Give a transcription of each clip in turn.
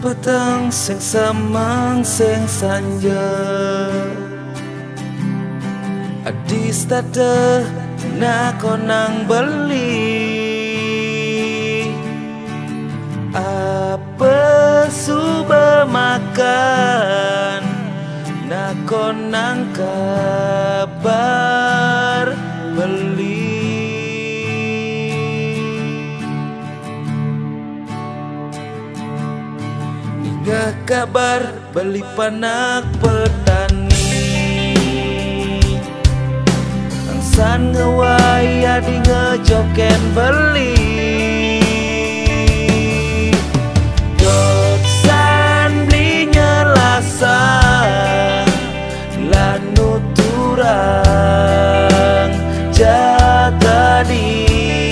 petang sing samang sing sanja adis tada na konang beli apa suba makan na konang kabar beli hingga kabar beli panak petani angsan ngewaya di ngejoken beli dotsan beli nyelasan lanu turang jatadi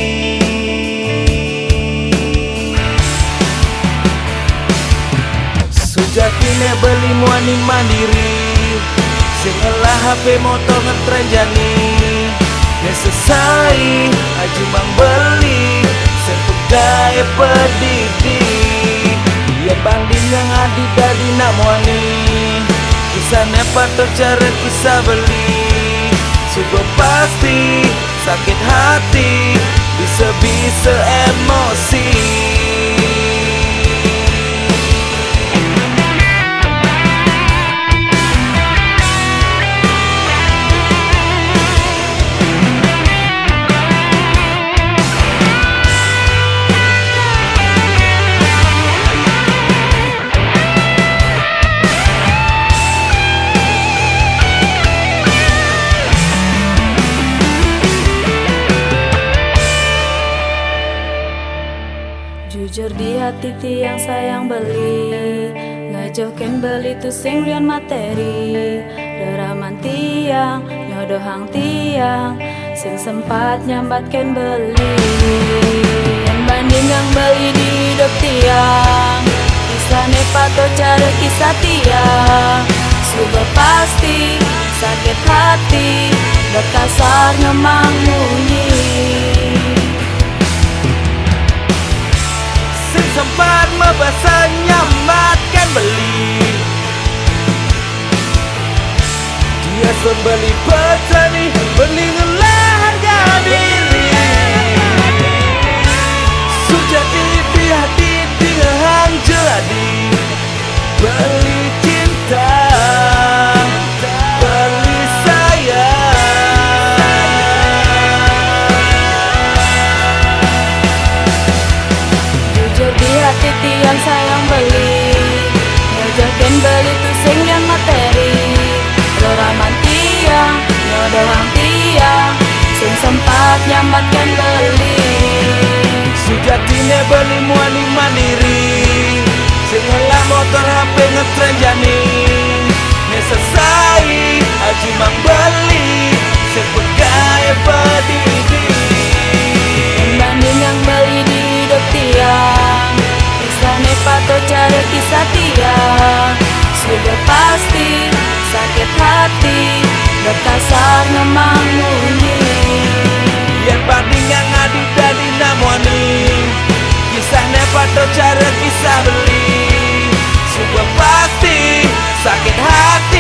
sujatine beli muani mandiri sing ngelah HP motor ngetren jani selesai aji mang beli sing pegawai pendidik dia banding yang adi dari namuani kisah nepato cara kisah beli sudah pasti sakit hati bisa-bisa emosi. Jujur di hati tiang sayang beli ngejoken beli tu sing rian materi deraman tiang nyodohang tiang sing sempat nyambatkan beli yang banding yang beli di hidup tiang kisah nepato cara kisah tiang sudah pasti sakit hati berkasar ngemang munyi sempat membasa nyambatkan beli dia son beli petani beli ngelah harga diri sujati di hati dengan jadi beli cinta beli sayang jujur di hati tiang sayang beli ngejoken beli tu sing yang materi deraman tiang nyodohang tiang sing sempat nyambatkan beli sujatine beli muani mandiri sing ngelah motor HP ngetren jani selesai aji mang beli sing pegawai pendidik banding yang beli di hidup tiang kisah nepato cara kisah tiang sudah pasti sakit hati berkasar ngemang munyi yang banding yang adi dari namuani kisah nepato cara kisah beli sudah pasti sakit hati